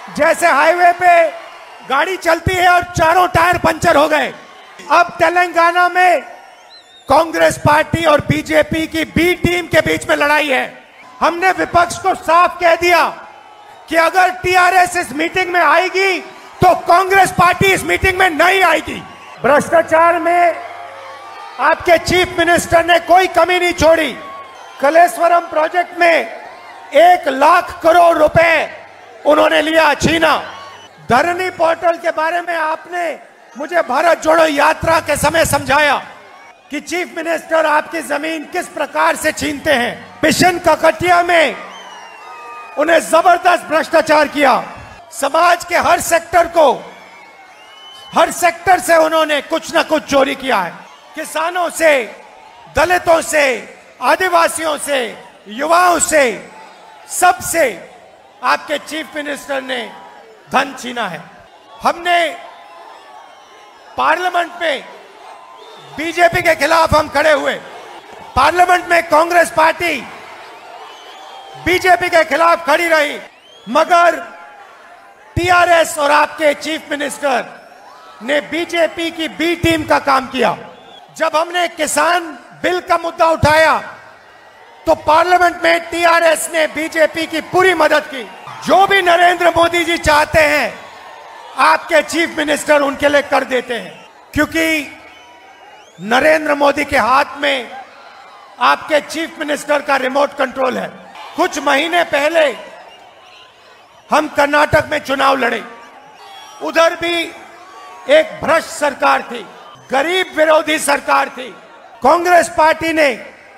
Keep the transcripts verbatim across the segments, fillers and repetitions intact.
जैसे हाईवे पे गाड़ी चलती है और चारों टायर पंचर हो गए। अब तेलंगाना में कांग्रेस पार्टी और बीजेपी की बी टीम के बीच में लड़ाई है। हमने विपक्ष को साफ कह दिया कि अगर टीआरएस इस मीटिंग में आएगी तो कांग्रेस पार्टी इस मीटिंग में नहीं आएगी। भ्रष्टाचार में आपके चीफ मिनिस्टर ने कोई कमी नहीं छोड़ी। कलेश्वरम प्रोजेक्ट में एक लाख करोड़ रुपए उन्होंने लिया, छीना। धरनी पोर्टल के बारे में आपने मुझे भारत जोड़ो यात्रा के समय समझाया कि चीफ मिनिस्टर आपकी जमीन किस प्रकार से छीनते हैं। मिशन ककटिया में उन्हें जबरदस्त भ्रष्टाचार किया। समाज के हर सेक्टर को, हर सेक्टर से उन्होंने कुछ ना कुछ चोरी किया है। किसानों से, दलितों से, आदिवासियों से, युवाओं से, सबसे आपके चीफ मिनिस्टर ने धन छीना है। हमने पार्लियामेंट में बीजेपी के खिलाफ हम खड़े हुए। पार्लियामेंट में कांग्रेस पार्टी बीजेपी के खिलाफ खड़ी रही, मगर टीआरएस और आपके चीफ मिनिस्टर ने बीजेपी की बी टीम का काम किया। जब हमने किसान बिल का मुद्दा उठाया तो पार्लियामेंट में टीआरएस ने बीजेपी की पूरी मदद की। जो भी नरेंद्र मोदी जी चाहते हैं आपके चीफ मिनिस्टर उनके लिए कर देते हैं, क्योंकि नरेंद्र मोदी के हाथ में आपके चीफ मिनिस्टर का रिमोट कंट्रोल है। कुछ महीने पहले हम कर्नाटक में चुनाव लड़े, उधर भी एक भ्रष्ट सरकार थी, गरीब विरोधी सरकार थी। कांग्रेस पार्टी ने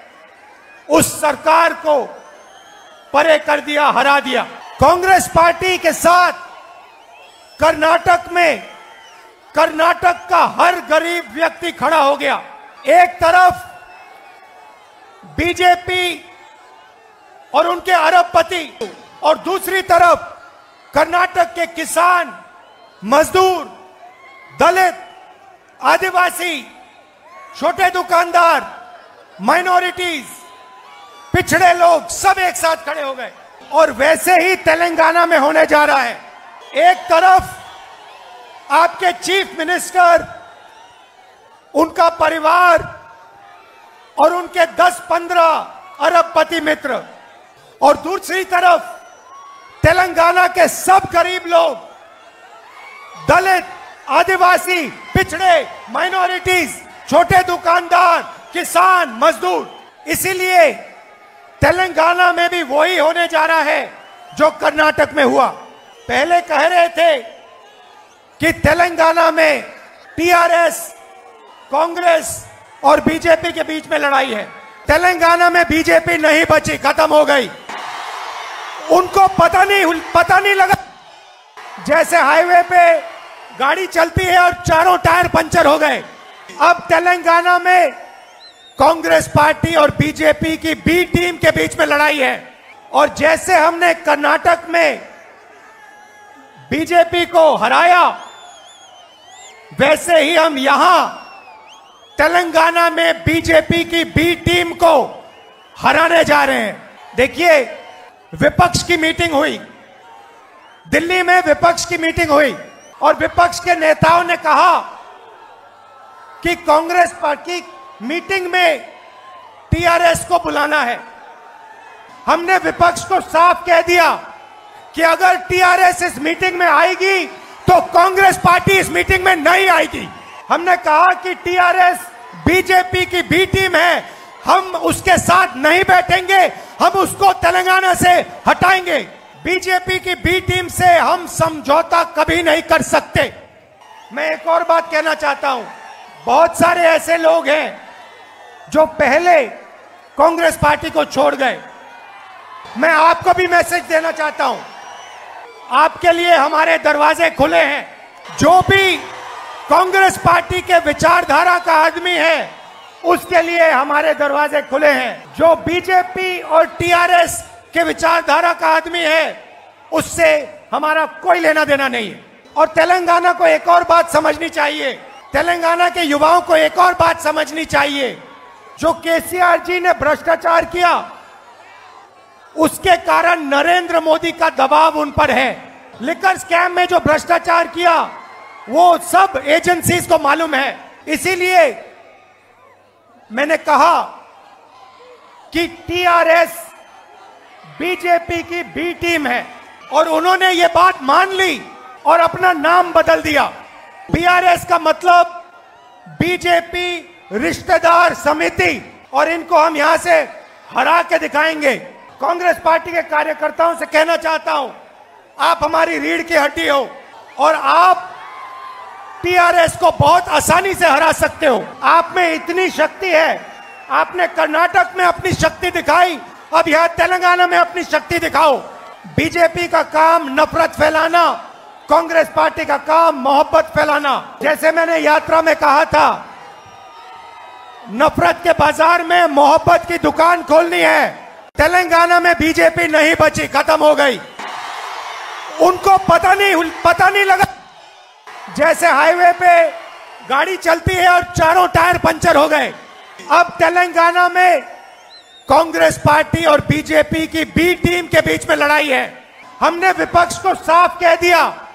उस सरकार को परे कर दिया, हरा दिया। कांग्रेस पार्टी के साथ कर्नाटक में कर्नाटक का हर गरीब व्यक्ति खड़ा हो गया। एक तरफ बीजेपी और उनके अरबपति और दूसरी तरफ कर्नाटक के किसान, मजदूर, दलित, आदिवासी, छोटे दुकानदार, माइनॉरिटीज, पिछड़े लोग सब एक साथ खड़े हो गए। और वैसे ही तेलंगाना में होने जा रहा है। एक तरफ आपके चीफ मिनिस्टर, उनका परिवार और उनके दस पंद्रह अरबपति मित्र, और दूसरी तरफ तेलंगाना के सब गरीब लोग, दलित, आदिवासी, पिछड़े, माइनॉरिटीज, छोटे दुकानदार, किसान, मजदूर। इसीलिए तेलंगाना में भी वही होने जा रहा है जो कर्नाटक में हुआ। पहले कह रहे थे कि तेलंगाना में टीआरएस, कांग्रेस और बीजेपी के बीच में लड़ाई है। तेलंगाना में बीजेपी नहीं बची, खत्म हो गई। उनको पता नहीं पता नहीं लगा। जैसे हाईवे पे गाड़ी चलती है और चारों टायर पंचर हो गए। अब तेलंगाना में कांग्रेस पार्टी और बीजेपी की बी टीम के बीच में लड़ाई है। और जैसे हमने कर्नाटक में बीजेपी को हराया, वैसे ही हम यहां तेलंगाना में बीजेपी की बी टीम को हराने जा रहे हैं। देखिए, विपक्ष की मीटिंग हुई, दिल्ली में विपक्ष की मीटिंग हुई और विपक्ष के नेताओं ने कहा कि कांग्रेस पार्टी मीटिंग में टीआरएस को बुलाना है। हमने विपक्ष को साफ कह दिया कि अगर टीआरएस इस मीटिंग में आएगी तो कांग्रेस पार्टी इस मीटिंग में नहीं आएगी। हमने कहा कि टीआरएस बीजेपी की बी टीम है, हम उसके साथ नहीं बैठेंगे, हम उसको तेलंगाना से हटाएंगे। बीजेपी की बी टीम से हम समझौता कभी नहीं कर सकते। मैं एक और बात कहना चाहता हूं, बहुत सारे ऐसे लोग हैं जो पहले कांग्रेस पार्टी को छोड़ गए। मैं आपको भी मैसेज देना चाहता हूं, आपके लिए हमारे दरवाजे खुले हैं। जो भी कांग्रेस पार्टी के विचारधारा का आदमी है उसके लिए हमारे दरवाजे खुले हैं। जो बीजेपी और टीआरएस के विचारधारा का आदमी है उससे हमारा कोई लेना देना नहीं है। और तेलंगाना को एक और बात समझनी चाहिए, तेलंगाना के युवाओं को एक और बात समझनी चाहिए। जो केसीआर जी ने भ्रष्टाचार किया उसके कारण नरेंद्र मोदी का दबाव उन पर है। लिकर स्कैम में जो भ्रष्टाचार किया वो सब एजेंसीज को मालूम है। इसीलिए मैंने कहा कि टीआरएस बीजेपी की बी टीम है और उन्होंने ये बात मान ली और अपना नाम बदल दिया। बीआरएस का मतलब बीजेपी रिश्तेदार समिति, और इनको हम यहां से हरा के दिखाएंगे। कांग्रेस पार्टी के कार्यकर्ताओं से कहना चाहता हूं, आप हमारी रीढ़ की हड्डी हो और आप टीआरएस को बहुत आसानी से हरा सकते हो। आप में इतनी शक्ति है, आपने कर्नाटक में अपनी शक्ति दिखाई, अब यहां तेलंगाना में अपनी शक्ति दिखाओ। बीजेपी का काम नफरत फैलाना, कांग्रेस पार्टी का काम मोहब्बत फैलाना। जैसे मैंने यात्रा में कहा था, नफरत के बाजार में मोहब्बत की दुकान खोलनी है। तेलंगाना में बीजेपी नहीं बची, खत्म हो गई। उनको पता नहीं पता नहीं लगा, जैसे हाईवे पे गाड़ी चलती है और चारों टायर पंचर हो गए। अब तेलंगाना में कांग्रेस पार्टी और बीजेपी की बी टीम के बीच में लड़ाई है। हमने विपक्ष को साफ कह दिया